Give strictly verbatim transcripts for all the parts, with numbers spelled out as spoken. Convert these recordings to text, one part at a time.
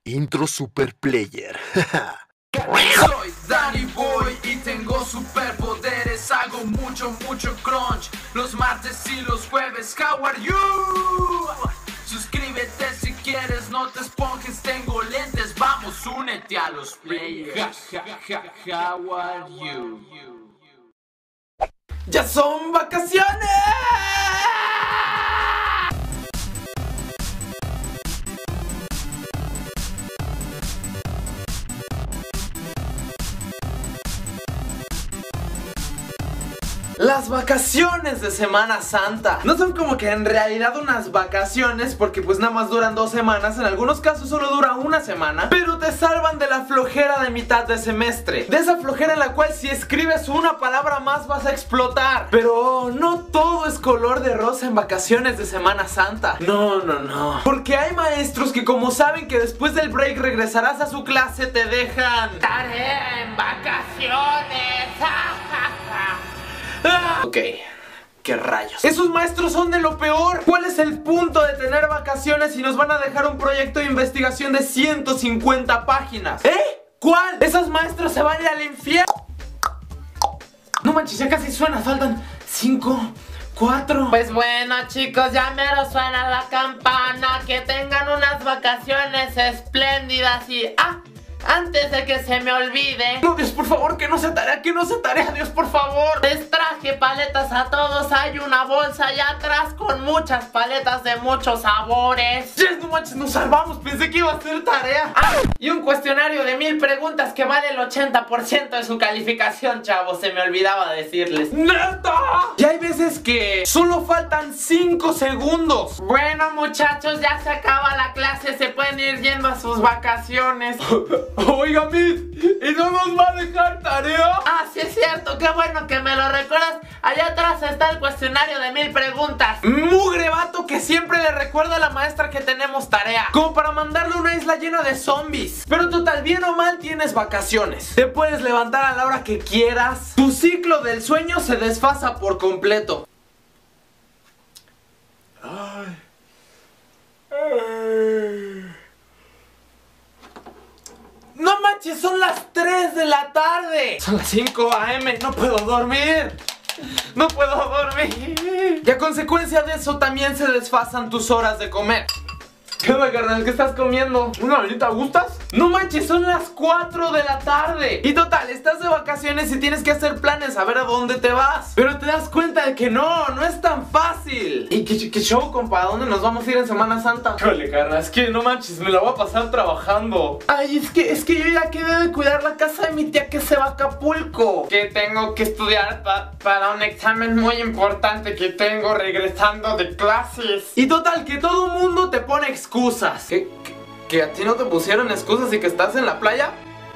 Intro Super Player. Soy Danny Boy y tengo superpoderes. Hago mucho, mucho crunch los martes y los jueves. How are you? Suscríbete si quieres, no te esponjes, tengo lentes. Vamos, únete a los players. How are you? ¡Ya son vacaciones! Las vacaciones de Semana Santa no son como que en realidad unas vacaciones, porque pues nada más duran dos semanas. En algunos casos solo dura una semana, pero te salvan de la flojera de mitad de semestre, de esa flojera en la cual si escribes una palabra más vas a explotar. Pero no todo es color de rosa en vacaciones de Semana Santa. No, no, no, porque hay maestros que, como saben que después del break regresarás a su clase, te dejan tarea en vacaciones. Ok, qué rayos. Esos maestros son de lo peor. ¿Cuál es el punto de tener vacaciones si nos van a dejar un proyecto de investigación de ciento cincuenta páginas? ¿Eh? ¿Cuál? Esos maestros se van a ir al infierno. No manches, ya casi suena. Faltan cinco, cuatro. Pues bueno, chicos, ya mero suena la campana. Que tengan unas vacaciones espléndidas y... ¡ah! Antes de que se me olvide, no, Dios, por favor, que no se tarea, que no se tarea, Dios, por favor. Les traje paletas a todos. Hay una bolsa allá atrás con muchas paletas de muchos sabores. Yes, no manches, nos salvamos, pensé que iba a ser tarea. Ah, y un cuestionario de mil preguntas que vale el ochenta por ciento de su calificación, chavos. Se me olvidaba decirles. ¡Neta! Y hay veces que solo faltan cinco segundos. Bueno, muchachos, ya se acaba la clase. Se pueden ir yendo a sus vacaciones. Oiga, Miss, ¿y no nos va a dejar tarea? Ah, sí es cierto, qué bueno que me lo recuerdas. Allá atrás está el cuestionario de mil preguntas. Mugre vato que siempre le recuerda a la maestra que tenemos tarea, como para mandarle a una isla llena de zombies. Pero total, bien o mal tienes vacaciones. Te puedes levantar a la hora que quieras. Tu ciclo del sueño se desfasa por completo. Ay. Ay. ¡No manches! ¡Son las tres de la tarde! Son las cinco a eme, no puedo dormir. No puedo dormir. Y a consecuencia de eso también se desfasan tus horas de comer. ¿Qué onda, carnal? ¿Qué estás comiendo? ¿Una bolita gustas? No manches, son las cuatro de la tarde. Y total, estás de vacaciones y tienes que hacer planes a ver a dónde te vas. Pero te das cuenta de que no, no es tan fácil. ¿Y qué, qué show, compa? ¿A dónde nos vamos a ir en Semana Santa? Híjole, carnal, es que no manches, me la voy a pasar trabajando. Ay, es que, es que yo ya quedé de cuidar la casa de mi tía que se va a Acapulco. Que tengo que estudiar pa para un examen muy importante que tengo regresando de clases. Y total, que todo el mundo te pone excusas. ¿Qué, qué, ¿Que a ti no te pusieron excusas y que estás en la playa?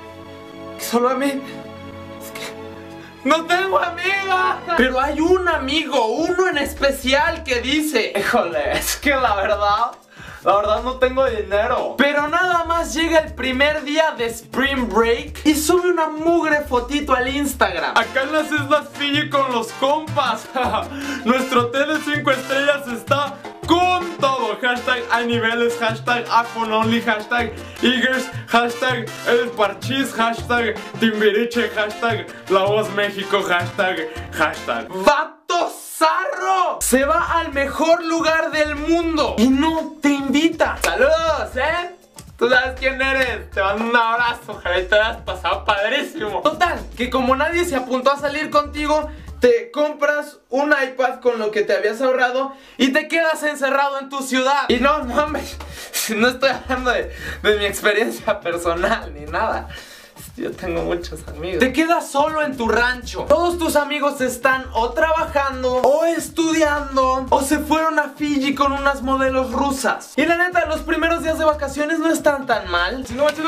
Solo a mí. Es que no tengo amiga. Pero hay un amigo, uno en especial que dice: híjole, es que la verdad, la verdad no tengo dinero. Pero nada más llega el primer día de Spring Break y sube una mugre fotito al Instagram. Acá en las Islas Fiji con los compas. Nuestro hotel de cinco estrellas está con todo. Hashtag hay niveles, hashtag iPhone only, hashtag Eagers, hashtag el parchís, hashtag Timbiriche, hashtag La Voz México, hashtag, hashtag ¡vato zarro! Se va al mejor lugar del mundo y no te invita. ¡Saludos, eh! Tú sabes quién eres, te mando un abrazo, ojalá te hayas pasado padrísimo. Total, que como nadie se apuntó a salir contigo, te compras un iPad con lo que te habías ahorrado y te quedas encerrado en tu ciudad. Y no, no, hombre, no estoy hablando de, de mi experiencia personal ni nada. Yo tengo muchos amigos. Te quedas solo en tu rancho. Todos tus amigos están o trabajando o estudiando o se fueron a Fiji con unas modelos rusas. Y la neta, los primeros días de vacaciones no están tan mal. No manches,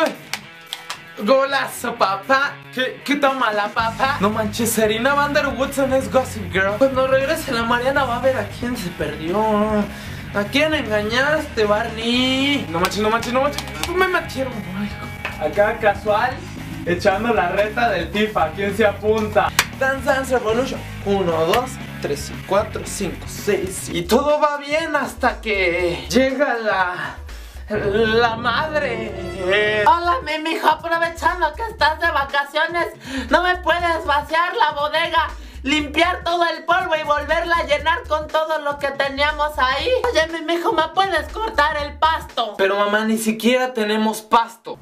golazo, papá. ¿Qué, qué toma la papá? No manches, Serena Van der Woodsen es Gossip Girl. Cuando regrese la Mariana va a ver a quién se perdió. ¿A quién engañaste, Barney? No manches, no manches, no manches. Me metieron algo. Acá casual, echando la reta del FIFA. ¿Quién se apunta? Dance Dance Revolution. Uno, dos, tres, cuatro, cinco, seis. Y todo va bien hasta que llega la... la madre. qué? Hola, mi mijo, aprovechando que estás de vacaciones, ¿no me puedes vaciar la bodega, limpiar todo el polvo y volverla a llenar con todo lo que teníamos ahí? Oye, mi mijo, ¿me puedes cortar el pasto? Pero mamá, ni siquiera tenemos pasto.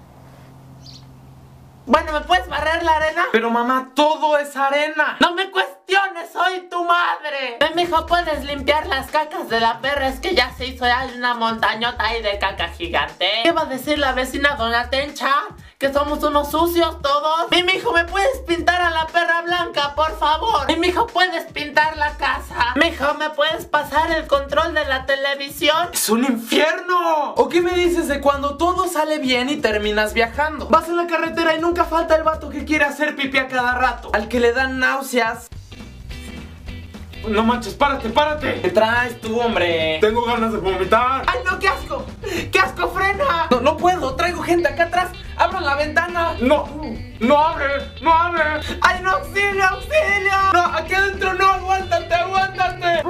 Bueno, ¿me puedes barrer la arena? Pero mamá, todo es arena. ¡No me cuestiones, soy tu madre! Mi mijo, ¿puedes limpiar las cacas de la perra? Es que ya se hizo ya una montañota ahí de caca gigante. ¿Qué va a decir la vecina doña Tencha? ¿Que somos unos sucios todos? Mi mijo, ¿me puedes pintar a la perra blanca, por favor? Mi mijo, ¿puedes pintar la casa? Mijo, ¿me puedes pasar el control de la televisión? ¡Es un infierno! ¿O qué me dices de cuando todo sale bien y terminas viajando? Vas en la carretera y nunca falta el vato que quiere hacer pipí a cada rato, al que le dan náuseas. No manches, párate, párate. ¿Qué traes tú, hombre? Tengo ganas de vomitar. ¡Ay, no, qué asco! ¡Qué asco, frena! No, no puedo, traigo gente acá atrás. ¡Abran la ventana! No, no abre, no abre. ¡Ay, no, auxilio, auxilio! No, aquí adentro no, aguántate, aguántate.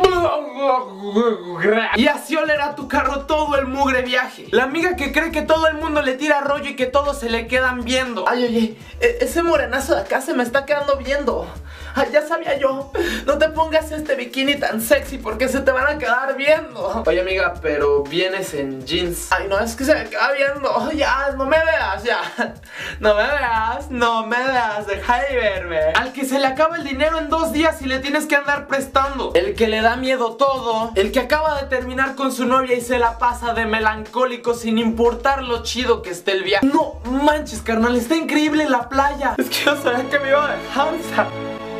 Y así olerá tu carro todo el mugre viaje. La amiga que cree que todo el mundo le tira rollo y que todos se le quedan viendo. Ay, oye, e ese morenazo de acá se me está quedando viendo. Ay, ya sabía yo. No te pongas este bikini tan sexy porque se te van a quedar viendo. Oye, amiga, pero vienes en jeans. Ay, no, es que se me queda viendo. Ya, no me veas, ya. No me veas, no me veas, deja de verme. Al que se le acaba el dinero en dos días y le tienes que andar prestando. El que le da miedo todo. El que acaba de terminar con su novia y se la pasa de melancólico sin importar lo chido que esté el viaje. No manches, carnal, está increíble la playa. Es que yo sabía que me iba a dejar, o sea,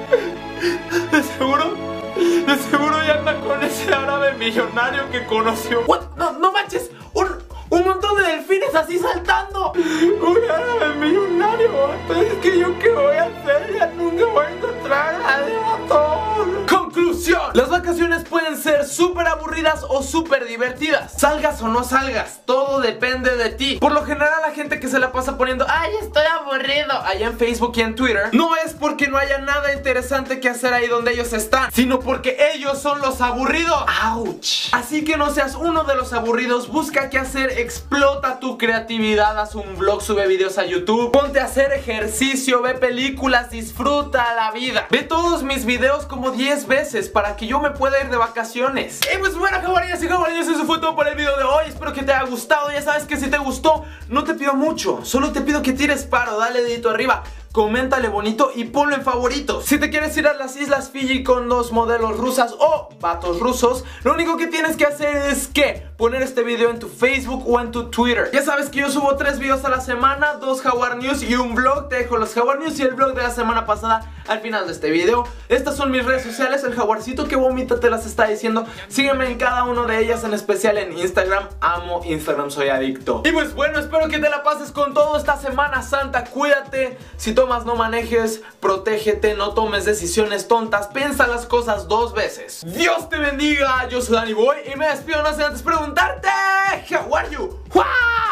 de seguro, de seguro ya anda con ese árabe millonario que conoció. What? No, no manches, un, un montón de delfines así saltando. Un árabe millonario. Entonces, ¿qué yo qué voy a hacer? Ya nunca voy a encontrar a Leotón. Conclusión: las vacaciones pueden ser súper aburridas o súper divertidas. Salgas o no salgas, todo depende de ti. Por lo general, la gente que se la pasa poniendo "ay, estoy aburrido" allá en Facebook y en Twitter, no es porque no haya nada interesante que hacer ahí donde ellos están, sino porque ellos son los aburridos. ¡Auch! Así que no seas uno de los aburridos. Busca qué hacer, explota tu creatividad, haz un vlog, sube videos a YouTube, ponte a hacer ejercicio, ve películas, disfruta la vida. Ve todos mis videos como diez veces para que yo me pueda ir de vacaciones. Y pues bueno, jabalíes y jabalíes, eso fue todo por el video de hoy. Espero que te haya gustado. Ya sabes que si te gustó, no te pido mucho, solo te pido que tires paro, dale dedito arriba, coméntale bonito y ponlo en favoritos. Si te quieres ir a las Islas Fiji con dos modelos rusas o vatos rusos, lo único que tienes que hacer es que poner este video en tu Facebook o en tu Twitter. Ya sabes que yo subo tres videos a la semana, dos Jaguar News y un vlog. Te dejo los Jaguar News y el vlog de la semana pasada al final de este video. Estas son mis redes sociales, el jaguarcito que vomita te las está diciendo. Sígueme en cada una de ellas, en especial en Instagram. Amo Instagram, soy adicto. Y pues bueno, espero que te la pases con todo esta Semana Santa. Cuídate, si tomas no manejes, protégete, no tomes decisiones tontas, piensa las cosas dos veces. Dios te bendiga, yo soy Danny Boy y me despido no sin antes preguntarte, how are you? ¡Wow!